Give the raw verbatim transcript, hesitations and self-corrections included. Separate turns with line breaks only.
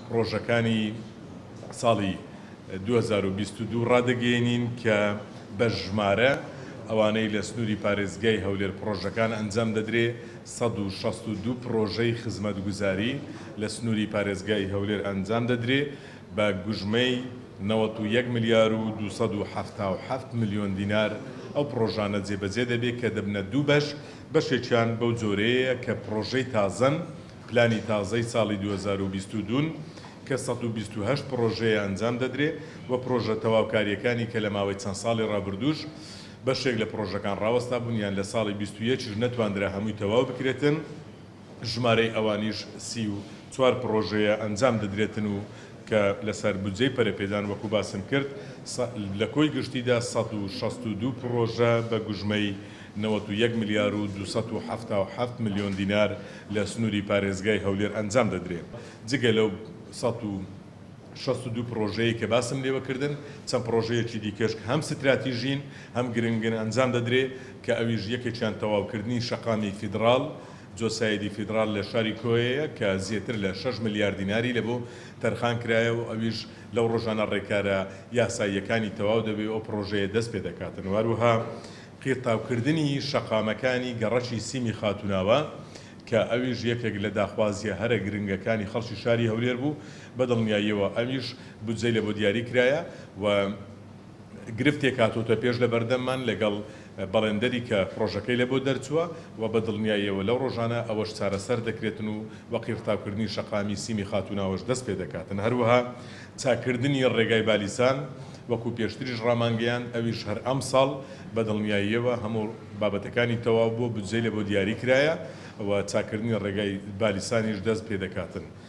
پرۆژەکانی ساڵی دوو هەزار و بیست و دوو ڕادەگەیەنین کە بە ژمارە ئەوانەی لە سنووری پارێزگای هەولێر پرۆژەکان ئەنجام دەدرێ سەد و شەست و دوو پرۆژەی خزمەتگوزاری لە سنووری پارێزگای هەولێر ئەنجام دەدرێ بە گوژمەی نەوەت و یەک ملیار و دووسەد و حەفتا و حەفت ملیۆن دینار ئەو پرۆژانە جێبەجێ دەبێت کە دەبنە دوو بەش بەشێکیان بەو جۆرەیە کە پرۆژەی تازەن پلانی تازەی ساڵی دوو هەزار و بیست و دوو کە سەد و بیست و هەشت پرۆژەیە ئەنجام دەدرێت وە پرۆژە تەواوکاریەکانی کە لە ماوەی چەند ساڵی ڕابردووش بەشێک لە پرۆژەکان ڕاوەستا بوونیان لە ساڵی بیست و یەکیش نەتواندرا هەمووی تەواو بکرێتن ژمارەی ئەوانیش سی و چوار پرۆژەیە ئەنجام دەدرێتن و کە لەسەر بودجەی پەرەپێدان وەکو باسم کرد لە کۆی گشتیدا سەد و شەست و دوو پرۆژە بە گوژمەی نەوەت و یەک ملیار و دووسەد و حەفتا و حەفت ملیۆن دینار لە سنووری پارێزگای هەولێر ئەنجام دەدرێت جگە لەو سەد و شەست و دوو پرۆژەیە کە باسم لێوەکردن چەند پرۆژەیەکی دیکەش هەم ستراتیژین هەم گرنگن ئەنجام دەدرێت کە ئەویش یەکێکیان تەواوکردنی شەقامی فیدراڵ جۆسایەدی فیدراڵ لە شاری کۆیەیە کە زیاتر لە شەش ملیار دیناری لە بۆ تەرخان کرایە و ئەویش لەو ڕۆژانە ڕێکارە یاساییەکانی تەواو دەبێت ئەو پرۆژەیە دەست پێ دەکاتن وەروها قیرتاوکردنی شەقامەکانی گەڕەشی سیمی خاتوناوە کە ئەویش یەکێک لە داخوازیە هەرە گرنگەکانی خەڵکی شاری هەولێر بوو بەدڵنیاییەوە ئەویش بودجەی لە بۆ دیاری کرایە و گرفتێک هاتوتە پێش لە بەردەممان لەگەڵ بەڵێندەری کە پرۆژەکەی لە بۆ دەرچووە و بەدڵنیاییەوە لەو ڕۆژانە ئەوەش چارەسەر دەکرێتن و وە قیرتاوکردنی شەقامی سیمی خاتوناوەش دەست پێ دەکاتن هەروەها چاکردنی ڕێگای بالیسان وەکو پێشتریش ڕامانگەیان ئەویش هەر ئەم ساڵ بەدڵنیاییەوە هەموو بابەتەکانی تەواو بۆ بودجەی لە بۆ دیاری کرایە و چاکردنی ڕێگای بالیسانیش دەست پێ دەکاتن.